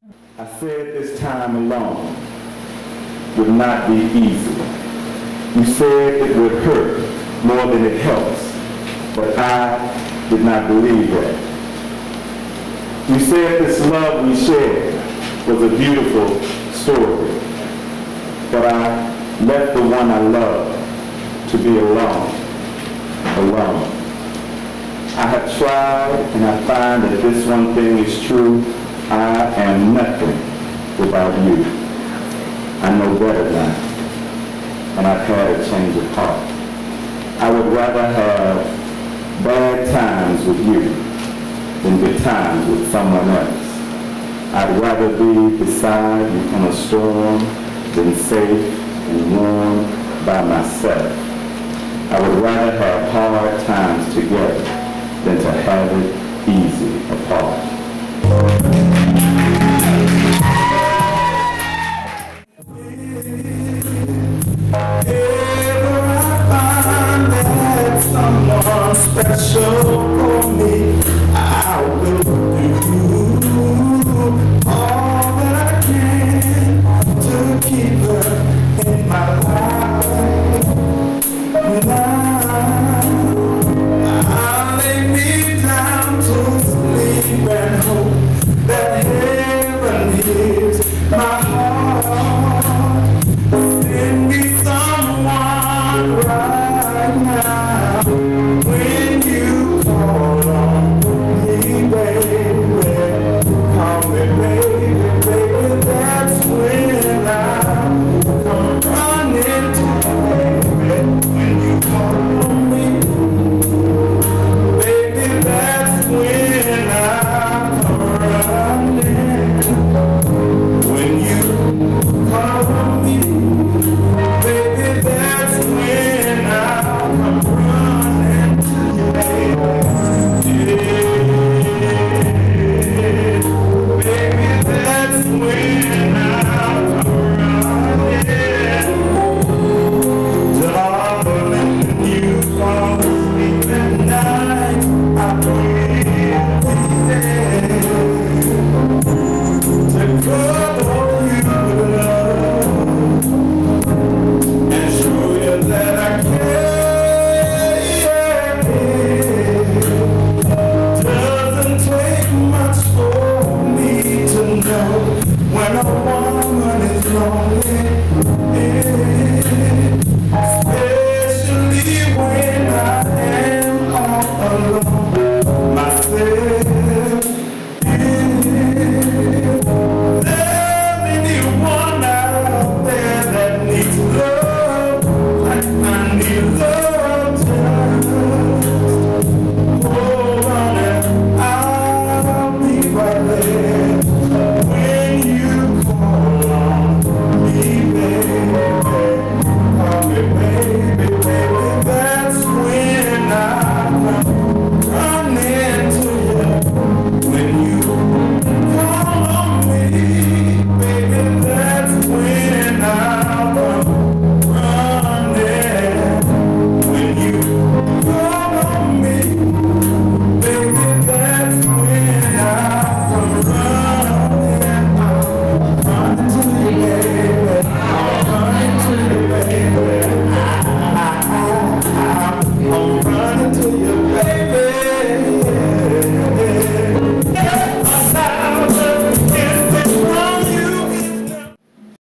I said this time alone would not be easy. You said it would hurt more than it helps, but I did not believe that. You said this love we shared was a beautiful story, but I left the one I loved to be alone. I have tried and I find that this one thing is true. I am nothing without you. I know better now, and I've had a change of heart. I would rather have bad times with you than good times with someone else. I'd rather be beside you in a storm than safe and warm by myself. I would rather have hard times together than to have it easy apart. Someone special for me, I will do all that I can to keep her in my life.